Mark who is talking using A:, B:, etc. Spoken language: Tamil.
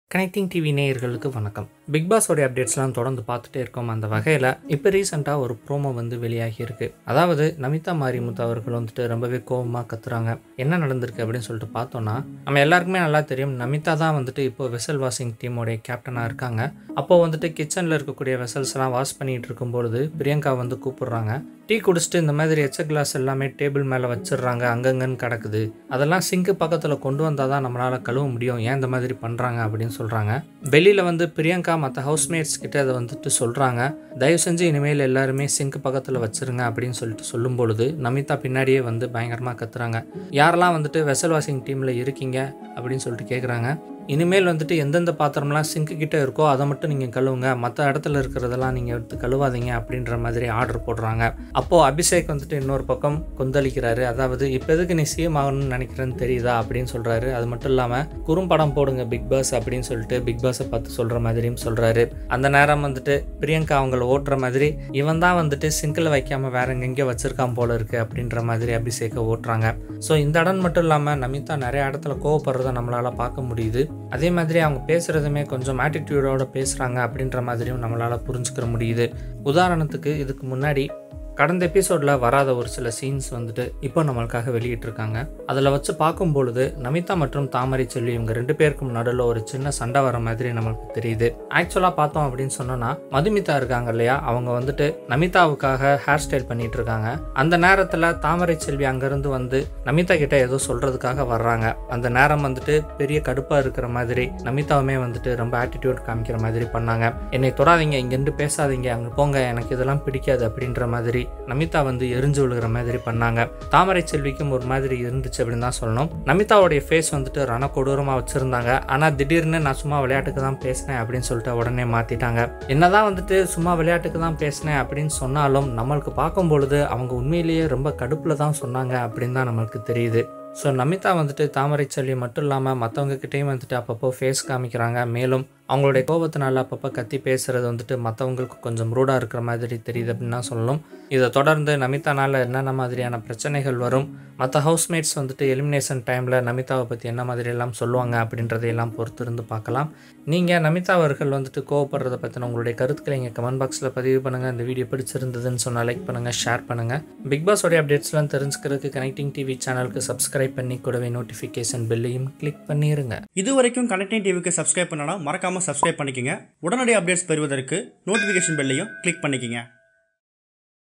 A: கனெக்டிங் டிவி நேயர்களுக்கு வணக்கம். பிக் பாஸ் உடைய அப்டேட்ஸ்லாம் தொடர்ந்து பார்த்துட்டே இருக்கோம். அந்த வகையில் இப்போ ரீசெண்டாக ஒரு ப்ரோமோ வெளியாகி இருக்கு. அதாவது நமிதா மாரிமுத்து அவர்கள் ரொம்பவே கோபமாக கத்துறாங்க. என்ன நடந்திருக்கு அப்படின்னு சொல்லிட்டு பார்த்தோன்னா, நம்ம எல்லாருக்குமே நல்லா தெரியும், நமிதா தான் இப்போ வெசல் வாஷிங் டீமோடைய கேப்டனாக இருக்காங்க. அப்போது கிச்சனில் இருக்கக்கூடிய வெசல்ஸ்லாம் வாஷ் பண்ணிகிட்டு இருக்கும்பொழுது பிரியங்கா கூப்பிடுறாங்க. டீ குடிச்சிட்டு இந்த மாதிரி எச்ச கிளாஸ் எல்லாமே டேபிள் மேலே வச்சிடுறாங்க, அங்கங்கன்னு கிடக்குது. அதெல்லாம் சிங்க்கு பக்கத்தில் கொண்டு வந்தால் தான் நம்மளால் கழுவ முடியும், ஏன் இந்த மாதிரி பண்ணுறாங்க அப்படின்னு சொல்கிறாங்க. வெளியில் பிரியங்கா மற்ற ஹவுஸ்மேட்ஸ் கிட்ட அதை சொல்கிறாங்க. தயவு செஞ்சு இனிமேல் எல்லாருமே சிங்க் பக்கத்தில் வச்சிருங்க அப்படின்னு சொல்லிட்டு சொல்லும் பொழுது நமிதா பின்னாடியே பயங்கரமாக கத்துறாங்க. யாரெல்லாம் வெசல் வாஷிங் டீமில் இருக்கீங்க அப்படின்னு சொல்லிட்டு கேட்குறாங்க. இனிமேல் எந்தெந்த பாத்திரம்லாம் சிங்க்கு கிட்டே இருக்கோ அதை மட்டும் நீங்கள் கழுவுங்க, மற்ற இடத்துல இருக்கிறதெல்லாம் நீங்கள் எடுத்து கழுவாதீங்க அப்படின்ற மாதிரி ஆர்டர் போடுறாங்க. அப்போது அபிஷேக் இன்னொரு பக்கம் கொந்தளிக்கிறாரு. அதாவது இப்போ எதுக்கு நீ சிஎம் ஆகணும்னு நினைக்கிறேன்னு தெரியுதா அப்படின்னு சொல்கிறாரு. அது மட்டும் இல்லாமல் குறும்படம் போடுங்க பிக் பாஸ் அப்படின்னு சொல்லிட்டு பிக் பாஸை பார்த்து சொல்கிற மாதிரியும் சொல்கிறாரு. அந்த நேரம் பிரியங்கா அவங்கள ஓட்டுற மாதிரி இவன் தான் சிங்கில் வைக்காமல் வேற எங்கெங்கேயோ வச்சிருக்கான் போல இருக்குது அப்படின்ற மாதிரி அபிஷேக்கை ஓட்டுறாங்க. ஸோ இந்த இடம் மட்டும் இல்லாமல் நமிதா நிறைய இடத்துல கோவப்படுறதை நம்மளால் பார்க்க முடியுது. அதே மாதிரி அவங்க பேசுகிறதுமே கொஞ்சம் ஆட்டிடியூடோட பேசுகிறாங்க அப்படின்ற மாதிரியும் நம்மளால் புரிஞ்சுக்கிற முடியுது. உதாரணத்துக்கு இதுக்கு முன்னாடி கடந்த எபிசோடில் வராத ஒரு சில சீன்ஸ் இப்போ நம்மளுக்காக வெளியிட்டிருக்காங்க. அதில் வச்சு பார்க்கும்பொழுது நமிதா மற்றும் தாமரை செல்வி இவங்க ரெண்டு பேருக்கும் நடுவில் ஒரு சின்ன சண்டை வர மாதிரி நம்மளுக்கு தெரியுது. ஆக்சுவலாக பார்த்தோம் அப்படின்னு சொன்னோன்னா, மதுமிதா இருக்காங்க இல்லையா, அவங்க நமிதாவுக்காக ஹேர் ஸ்டைல் பண்ணிட்டு இருக்காங்க. அந்த நேரத்தில் தாமரை செல்வி அங்கேருந்து நமிதா கிட்ட ஏதோ சொல்கிறதுக்காக வர்றாங்க. அந்த நேரம் பெரிய கடுப்பாக இருக்கிற மாதிரி நமிதாவுமே ரொம்ப ஆட்டிடியூட் காமிக்கிற மாதிரி பண்ணாங்க. என்னை தொடாதீங்க, இங்கேருந்து பேசாதீங்க, அங்கே போங்க, எனக்கு இதெல்லாம் பிடிக்காது அப்படின்ற மாதிரி நமிதா எரிஞ்சு விழுகிற மாதிரி பண்ணாங்க. தாமரை செல்விக்கும் ஒரு மாதிரி இருந்துச்சு அப்படின்னு தான் சொல்லணும். நமிதாவுடைய ஃபேஸ் ரண கொடூரமா வச்சிருந்தாங்க. ஆனா திடீர்னு நான் சும்மா விளையாட்டுக்கு தான் பேசினேன் அப்படின்னு சொல்லிட்டு உடனே மாத்திட்டாங்க. என்னதான் சும்மா விளையாட்டுக்கு தான் பேசினேன் அப்படின்னு சொன்னாலும் நம்மளுக்கு பார்க்கும் பொழுது அவங்க உண்மையிலேயே ரொம்ப கடுப்புல தான் சொன்னாங்க அப்படின்னு தான் நம்மளுக்கு தெரியுது. ஸோ நமிதா தாமரை செல்வி மட்டும் இல்லாமல் மற்றவங்க கிட்டேயும் அப்பப்போ ஃபேஸ் காமிக்கிறாங்க. மேலும் அவங்களுடைய கோபத்தினால அப்பப்போ கத்தி பேசுகிறது மற்றவங்களுக்கு கொஞ்சம் ரூடாக இருக்கிற மாதிரி தெரியுது அப்படின்னு தான் சொல்லணும். இதை தொடர்ந்து நமிதானால் என்னென்ன மாதிரியான பிரச்சனைகள் வரும், மற்ற ஹவுஸ்மேட்ஸ் எலிமினேஷன் டைமில் நமிதாவை பற்றி என்ன மாதிரி எல்லாம் சொல்லுவாங்க அப்படின்றதையெல்லாம் பொறுத்து இருந்து பார்க்கலாம். நீங்கள் நமிதா அவர்கள் கோவப்படுறதை பற்றின உங்களுடைய கருத்துக்களை இங்கே கமெண்ட் பாக்ஸில் பதிவு பண்ணுங்கள். இந்த வீடியோ பிடிச்சிருந்ததுன்னு சொன்னால் லைக் பண்ணுங்கள், ஷேர் பண்ணுங்கள். பிக் பாஸோடைய அப்டேட்ஸ்லாம் தெரிஞ்சுக்கிறதுக்கு கனெக்டிங் டிவி சேனலுக்கு சப்ஸ்கிரைப் பண்ணி கூடவே நோட்டிஃபிகேஷன் பெல்லையும் கிளிக் பண்ணிடுங்க.
B: இது வரைக்கும் கனெக்டிங் டிவிக்கு சப்ஸ்கிரைப் பண்ணனா மறக்காம சப்ஸ்கிரைப் பண்ணிக்கங்க. உடனடி அப்டேட்ஸ் பெறுவதற்கு நோட்டிஃபிகேஷன் பெல்லையும் கிளிக் பண்ணிக்கங்க.